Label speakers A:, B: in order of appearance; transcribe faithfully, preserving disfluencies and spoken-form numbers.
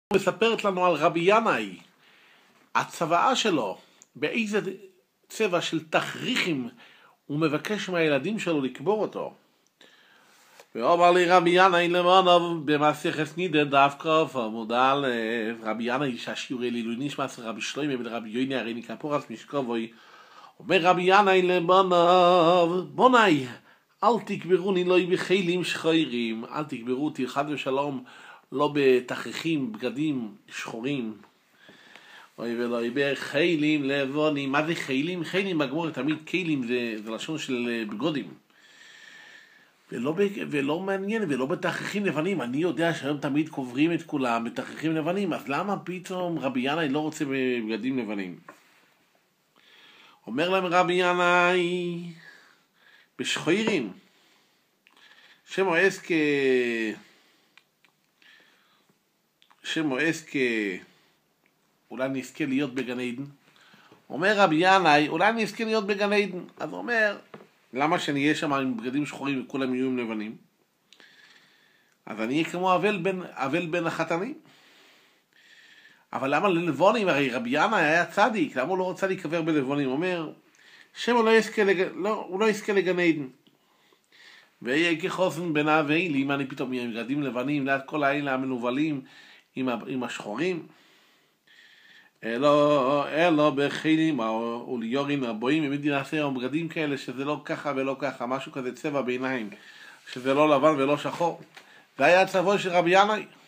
A: מספרת לנו על רבי ינאי, הצוואה שלו, באיזה צבע של תכריכים הוא מבקש מהילדים שלו לקבור אותו. ואומר לי רבי ינאי למענו במסכת נידה דף קוף עמוד א', רבי ינאי שהשיעורי לעילוי נשמת רבי שלמה בן רבי יוני הריני כפורת משכבוי, אומר רבי ינאי למענו בוני אל תקברוני לא בחיילים שחורים, אל תקברו אותי חד ושלום לא בתכריכים, בגדים שחורים, אוי ולא בחיילים לבונים. מה זה חיילים? חיילים בגמרא תמיד כלים זה, זה לשון של בגודים, ולא, ולא מעניין, ולא בתכריכים לבנים. אני יודע שהיום תמיד קוברים את כולם בתכריכים לבנים, אז למה פתאום רבי ינאי לא רוצה בגדים לבנים? אומר להם רבי ינאי בשחורים שמועס כ... שמועס כ... אולי נזכה להיות בגן עדן. אומר רבי ינאי אולי נזכה להיות בגן עדן. אז הוא אומר למה שאני אהיה שם עם בגדים שחורים וכולם יהיו עם לבנים? אז אני אהיה כמו אבל בין, אבל בין החתנים. אבל למה ללבונים? הרי רבי ינאי היה צדיק, למה הוא לא רוצה להיקבר בלבונים? הוא אומר שם הוא לא יזכה לג... לא, הוא לא יזכה לגן עדן. ויהיה כחוסן בין האבלים, אני פתאום עם בגדים לבנים ליד כל האלה המנובלים עם, ה... עם השחורים. אלו, אלו בחיילים או ליורים הבואים במדינה עשרה בגדים כאלה שזה לא ככה ולא ככה, משהו כזה צבע ביניים שזה לא לבן ולא שחור. זה היה הצבוע של רבי ינאי.